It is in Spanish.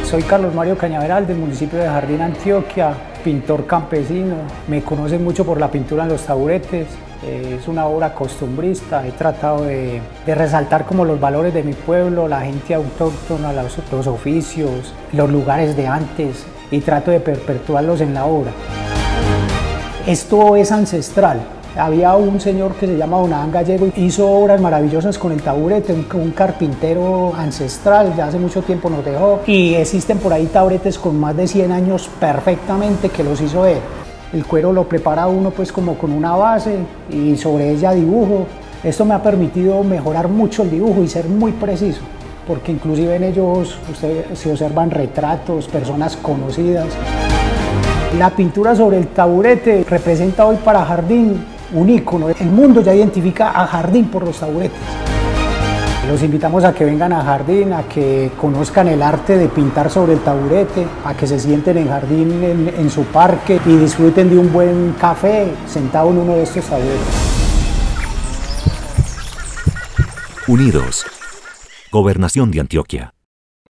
Soy Carlos Mario Cañaveral del municipio de Jardín, Antioquia, pintor campesino. Me conocen mucho por la pintura en los taburetes. Es una obra costumbrista. He tratado de resaltar como los valores de mi pueblo, la gente autóctona, los oficios, los lugares de antes, y trato de perpetuarlos en la obra. Esto es ancestral. Había un señor que se llama Don Adán Gallego y hizo obras maravillosas con el taburete, un carpintero ancestral, ya hace mucho tiempo nos dejó, y existen por ahí taburetes con más de 100 años perfectamente que los hizo él. El cuero lo prepara uno pues como con una base y sobre ella dibujo. Esto me ha permitido mejorar mucho el dibujo y ser muy preciso, porque inclusive en ellos se observan retratos, personas conocidas. La pintura sobre el taburete representa hoy para Jardín un ícono. El mundo ya identifica a Jardín por los taburetes. Los invitamos a que vengan a Jardín, a que conozcan el arte de pintar sobre el taburete, a que se sienten en Jardín en su parque y disfruten de un buen café sentado en uno de estos taburetes. Unidos. Gobernación de Antioquia.